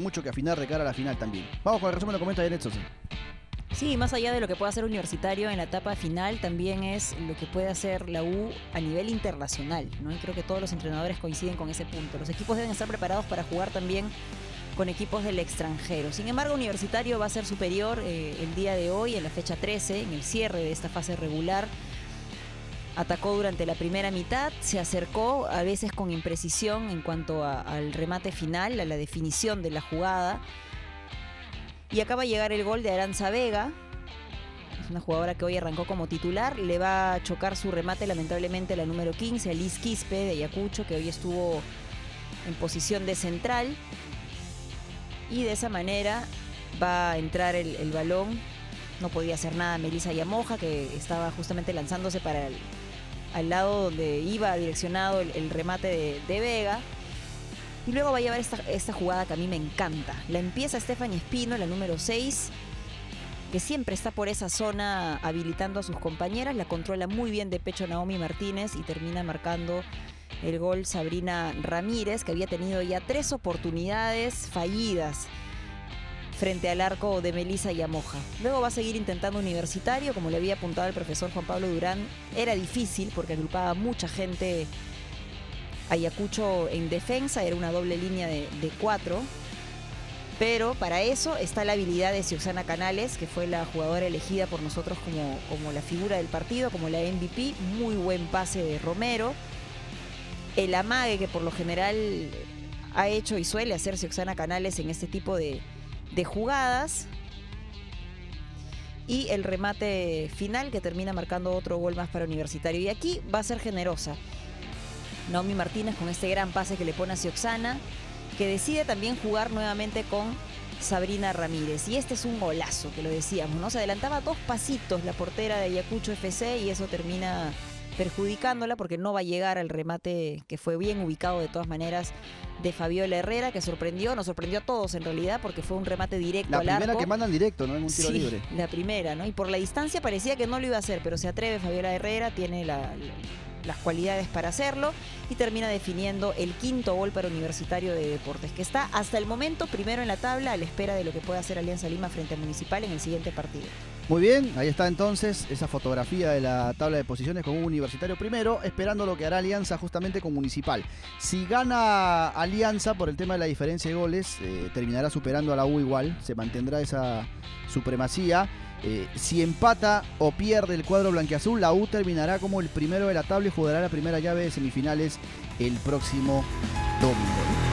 mucho que afinar de cara a la final también. Vamos con el resumen, lo comenta Janet Sosa. Sí, más allá de lo que pueda hacer Universitario en la etapa final, también es lo que puede hacer la U a nivel internacional, ¿no? Y creo que todos los entrenadores coinciden con ese punto. Los equipos deben estar preparados para jugar también con equipos del extranjero. Sin embargo, Universitario va a ser superior el día de hoy, en la fecha 13, en el cierre de esta fase regular. Atacó durante la primera mitad, se acercó a veces con imprecisión en cuanto al remate final, a la definición de la jugada. Y acaba de llegar el gol de Aranza Vega. Es una jugadora que hoy arrancó como titular. Le va a chocar su remate lamentablemente la número 15, Liz Quispe de Ayacucho, que hoy estuvo en posición de central. Y de esa manera va a entrar el balón. No podía hacer nada Melissa Yamoja, que estaba justamente lanzándose para al lado donde iba direccionado el remate de Vega. Y luego va a llevar esta jugada que a mí me encanta. La empieza Stephanie Espino, la número 6, que siempre está por esa zona habilitando a sus compañeras. La controla muy bien de pecho Naomi Martínez y termina marcando el gol Sabrina Ramírez, que había tenido ya 3 oportunidades fallidas frente al arco de Melissa Yamoja. Luego va a seguir intentando Universitario, como le había apuntado el profesor Juan Pablo Durán. Era difícil porque agrupaba mucha gente Ayacucho en defensa, era una doble línea de 4. Pero para eso está la habilidad de Sioxana Canales, que fue la jugadora elegida por nosotros como la figura del partido, como la MVP. Muy buen pase de Romero. El amague que por lo general ha hecho y suele hacer Sioxana Canales en este tipo de jugadas. Y el remate final que termina marcando otro gol más para Universitario. Y aquí va a ser generosa Naomi Martínez con este gran pase que le pone a Sioxana, que decide también jugar nuevamente con Sabrina Ramírez. Y este es un golazo, que lo decíamos, ¿no? Se adelantaba 2 pasitos la portera de Ayacucho FC y eso termina perjudicándola porque no va a llegar al remate, que fue bien ubicado de todas maneras, de Fabiola Herrera, que nos sorprendió a todos en realidad, porque fue un remate directo al arco. La primera que mandan directo, ¿no? En un tiro libre. La primera, ¿no? Y por la distancia parecía que no lo iba a hacer, pero se atreve Fabiola Herrera, tiene las cualidades para hacerlo y termina definiendo el 5º gol para Universitario de Deportes, que está hasta el momento primero en la tabla a la espera de lo que pueda hacer Alianza Lima frente a Municipal en el siguiente partido. Muy bien, ahí está entonces esa fotografía de la tabla de posiciones con un Universitario primero, esperando lo que hará Alianza justamente con Municipal. Si gana Alianza por el tema de la diferencia de goles, terminará superando a la U igual, se mantendrá esa supremacía. Si empata o pierde el cuadro blanquiazul, la U terminará como el primero de la tabla y jugará la primera llave de semifinales el próximo domingo.